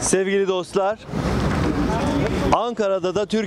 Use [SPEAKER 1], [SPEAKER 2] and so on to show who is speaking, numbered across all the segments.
[SPEAKER 1] Sevgili dostlar, Ankara'da da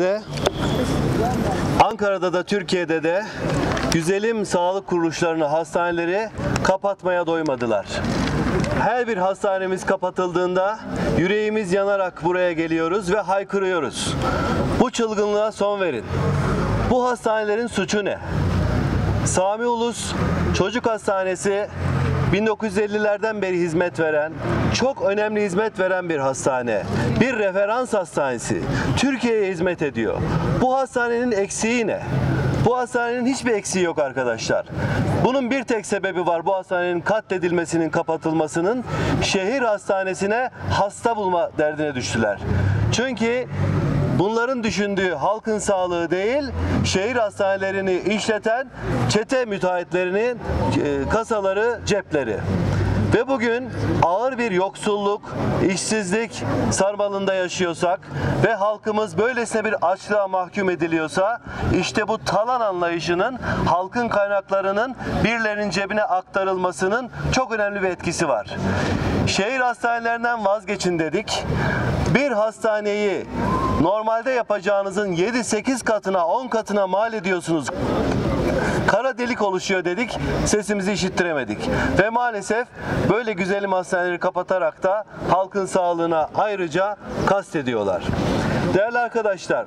[SPEAKER 1] Türkiye'de de güzelim sağlık kuruluşlarını, hastaneleri kapatmaya doymadılar. Her bir hastanemiz kapatıldığında yüreğimiz yanarak buraya geliyoruz ve haykırıyoruz. Bu çılgınlığa son verin. Bu hastanelerin suçu ne? Sami Ulus Çocuk Hastanesi 1950'lerden beri hizmet veren, çok önemli hizmet veren bir hastane. Bir referans hastanesi. Türkiye'ye hizmet ediyor. Bu hastanenin eksiği ne? Bu hastanenin hiçbir eksiği yok arkadaşlar. Bunun bir tek sebebi var, bu hastanenin katledilmesinin, kapatılmasının. Şehir hastanesine hasta bulma derdine düştüler. Çünkü bunların düşündüğü halkın sağlığı değil, şehir hastanelerini işleten çete müteahhitlerinin kasaları, cepleri. Ve bugün ağır bir yoksulluk, işsizlik sarmalında yaşıyorsak ve halkımız böylesine bir açlığa mahkum ediliyorsa, işte bu talan anlayışının halkın kaynaklarının birilerinin cebine aktarılmasının çok önemli bir etkisi var. Şehir hastanelerinden vazgeçin dedik. Bir hastaneyi normalde yapacağınızın 7-8 katına, 10 katına mal ediyorsunuz. Kara delik oluşuyor dedik, sesimizi işittiremedik. Ve maalesef böyle güzelim hastaneleri kapatarak da halkın sağlığına ayrıca kastediyorlar. Değerli arkadaşlar,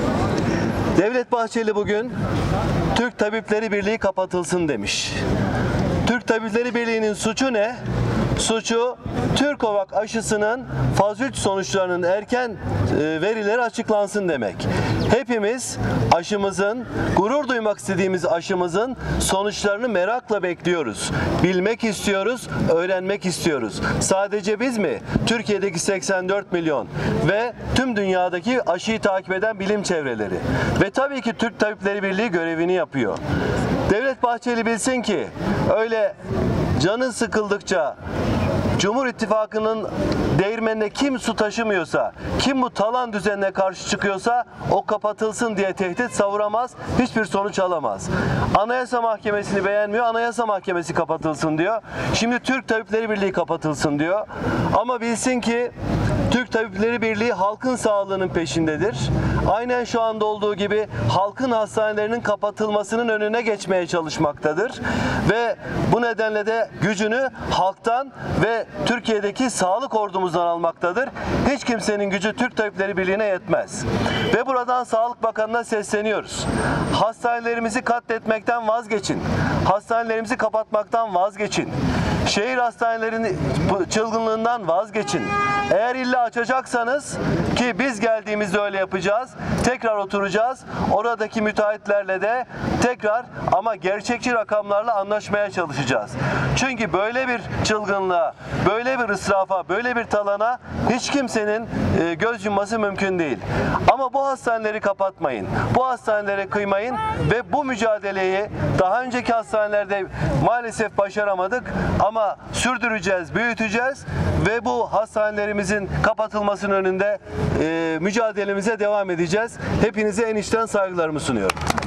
[SPEAKER 1] Devlet Bahçeli bugün Türk Tabipleri Birliği kapatılsın demiş. Türk Tabipleri Birliği'nin suçu ne? Suçu Türkovak aşısının faz 3 sonuçlarının erken verileri açıklansın demek. Hepimiz aşımızın, gurur duymak istediğimiz aşımızın sonuçlarını merakla bekliyoruz. Bilmek istiyoruz, öğrenmek istiyoruz. Sadece biz mi? Türkiye'deki 84 milyon ve tüm dünyadaki aşıyı takip eden bilim çevreleri. Ve tabii ki Türk Tabipleri Birliği görevini yapıyor. Devlet Bahçeli bilsin ki öyle canı sıkıldıkça Cumhur İttifakı'nın değirmenine kim su taşımıyorsa, kim bu talan düzenine karşı çıkıyorsa o kapatılsın diye tehdit savuramaz, hiçbir sonuç alamaz. Anayasa Mahkemesi'ni beğenmiyor, Anayasa Mahkemesi kapatılsın diyor. Şimdi Türk Tabipleri Birliği kapatılsın diyor. Ama bilsin ki Türk Tabipleri Birliği halkın sağlığının peşindedir. Aynen şu anda olduğu gibi halkın hastanelerinin kapatılmasının önüne geçmeye çalışmaktadır. Ve bu nedenle de gücünü halktan ve Türkiye'deki sağlık ordumuzdan almaktadır. Hiç kimsenin gücü Türk Tabipleri Birliği'ne yetmez. Ve buradan Sağlık Bakanı'na sesleniyoruz. Hastanelerimizi katletmekten vazgeçin. Hastanelerimizi kapatmaktan vazgeçin. Şehir hastanelerinin çılgınlığından vazgeçin. Eğer illa açacaksanız, ki biz geldiğimizde öyle yapacağız, tekrar oturacağız. Oradaki müteahhitlerle de tekrar ama gerçekçi rakamlarla anlaşmaya çalışacağız. Çünkü böyle bir çılgınlığa, böyle bir israfa, böyle bir talana hiç kimsenin göz yumması mümkün değil. Ama bu hastaneleri kapatmayın. Bu hastanelere kıymayın ve bu mücadeleyi daha önceki hastanelerde maalesef başaramadık ama sürdüreceğiz, büyüteceğiz ve bu hastanelerimizin kapatılmasının önünde mücadelemize devam edeceğiz. Hepinize en içten saygılarımı sunuyorum.